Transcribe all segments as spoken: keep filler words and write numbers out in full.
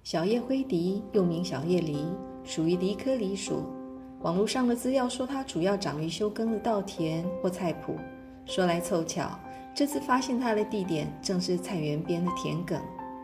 小叶灰荻又名小叶梨，属于梨科梨属。网络上的资料说它主要长于休耕的稻田或菜圃。说来凑巧，这次发现它的地点正是菜园边的田埂。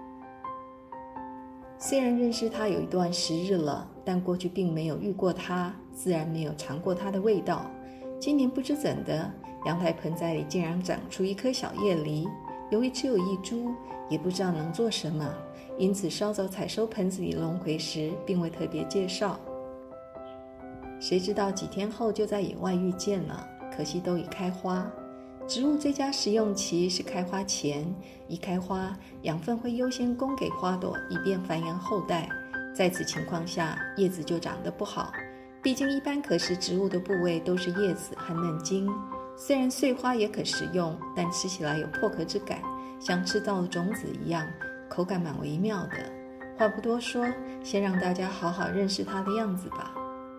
虽然认识它有一段时日了，但过去并没有遇过它，自然没有尝过它的味道。今年不知怎的，阳台盆栽里竟然长出一颗小叶梨，由于只有一株，也不知道能做什么，因此稍早采收盆子里龙葵时并未特别介绍。谁知道几天后就在野外遇见了，可惜都已开花。植物最佳食用期是开花前，一开花，养分会优先供给花朵，以便繁衍后代。在此情况下，叶子就长得不好。毕竟一般可食植物的部位都是叶子和嫩茎，虽然碎花也可食用，但吃起来有破壳之感，像吃到了种子一样，口感蛮微妙的。话不多说，先让大家好好认识它的样子吧。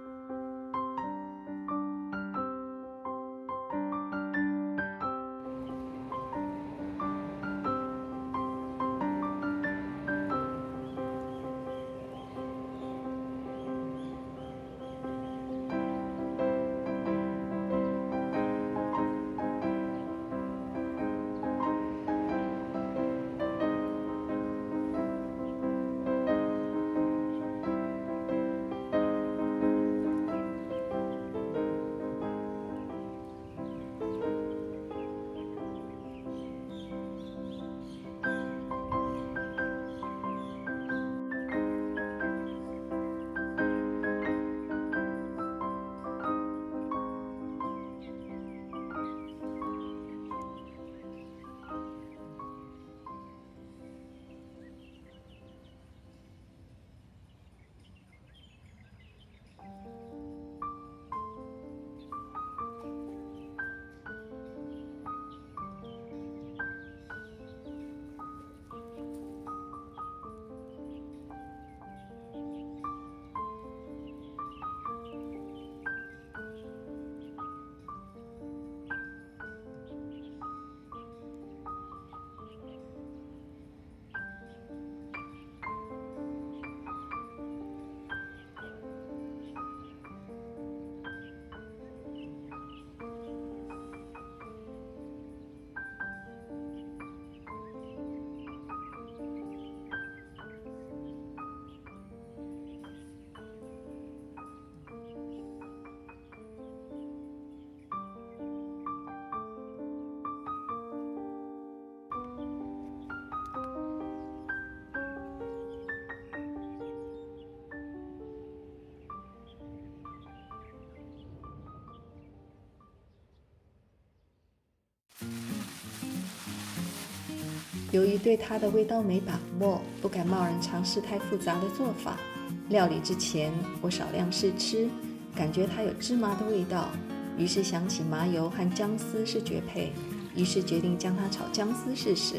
由于对它的味道没把握，不敢贸然尝试太复杂的做法。料理之前，我少量试吃，感觉它有芝麻的味道，于是想起麻油和姜丝是绝配，于是决定将它炒姜丝试试。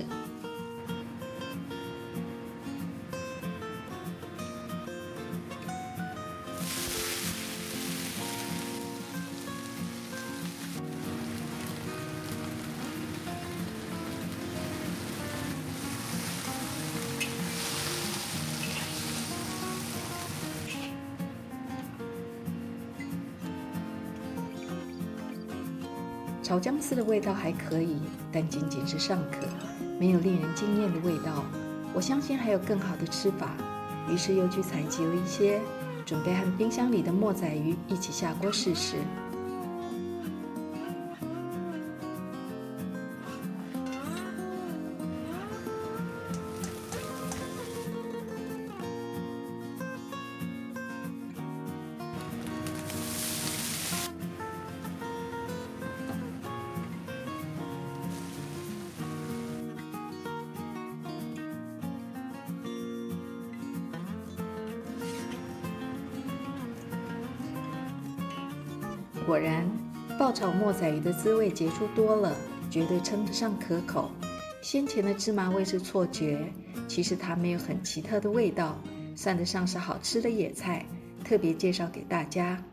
炒姜丝的味道还可以，但仅仅是尚可，没有令人惊艳的味道。我相信还有更好的吃法，于是又去采集了一些，准备和冰箱里的墨仔鱼一起下锅试试。果然，爆炒墨仔鱼的滋味杰出多了，绝对称得上可口。先前的芝麻味是错觉，其实它没有很奇特的味道，算得上是好吃的野菜，特别介绍给大家。